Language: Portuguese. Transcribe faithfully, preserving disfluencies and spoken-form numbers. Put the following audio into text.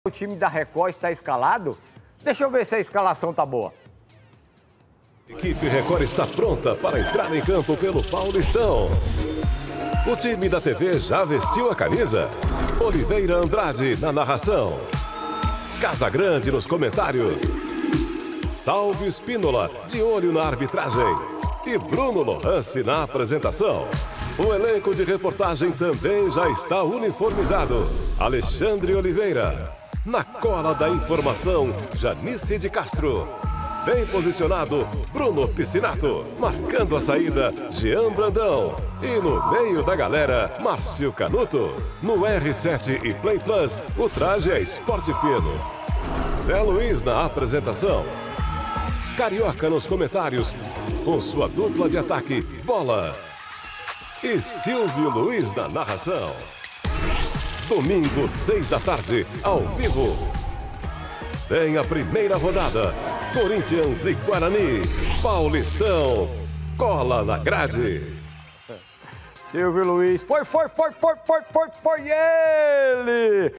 O time da Record está escalado? Deixa eu ver se a escalação tá boa. A equipe Record está pronta para entrar em campo pelo Paulistão. O time da T V já vestiu a camisa. Oliveira Andrade na narração. Casagrande nos comentários. Salve Espínola, de olho na arbitragem. E Bruno Lohance na apresentação. O elenco de reportagem também já está uniformizado. Alexandre Oliveira. Na cola da informação, Janice de Castro. Bem posicionado, Bruno Piscinato. Marcando a saída, Jean Brandão. E no meio da galera, Márcio Canuto. No R sete e Play Plus, o traje é esporte fino. Zé Luiz na apresentação. Carioca nos comentários, com sua dupla de ataque, Bola. E Silvio Luiz na narração. Domingo, seis da tarde, ao vivo. Tem a primeira rodada. Corinthians e Guarani. Paulistão. Cola na grade. Silvio Luiz. Foi, foi, foi, foi, foi, foi, foi ele!